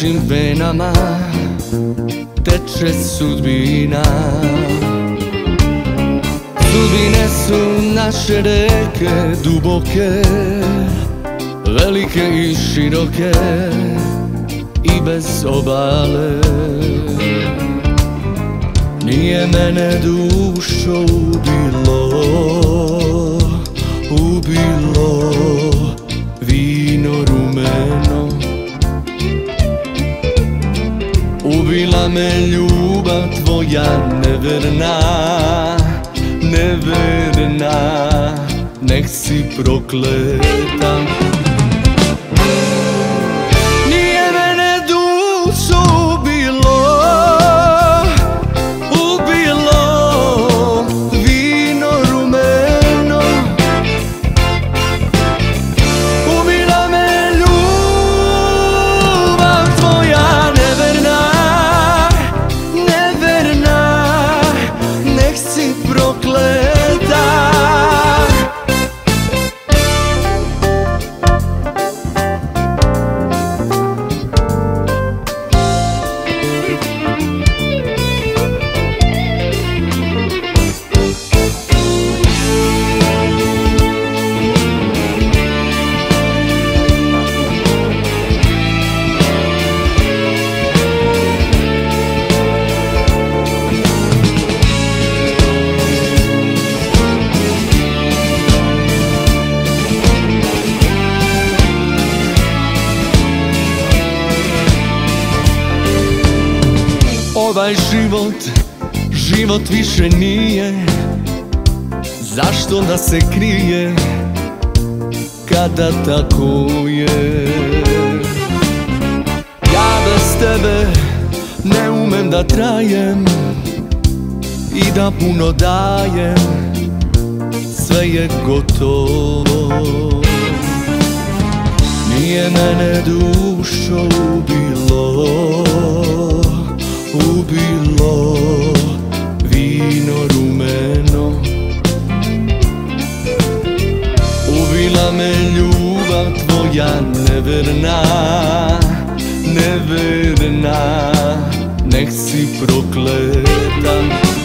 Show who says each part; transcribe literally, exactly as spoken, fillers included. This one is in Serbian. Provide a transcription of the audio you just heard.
Speaker 1: našim venama teče sudbina. Sudbine su naše reke duboke, velike i široke i bez obale. Nije mene dušo ubilo, ubilo vino rumeno. Ubila me ljubav tvoja neverna, neverna, nek si prokleta. Nije mene dušo ubilo, ubilo vino rumeno. Ubila me ljubav tvoja neverna, neverna, nek si prokleta. Ovaj život, život više nije. Zašto da se krije kada tako je? Ja bez tebe ne umem da trajem i da puno dajem, sve je gotovo. Nije mene dušo ubilo, ubilo vino rumeno. Ubila me ljubav tvoja neverna, neverna, nek si prokleta.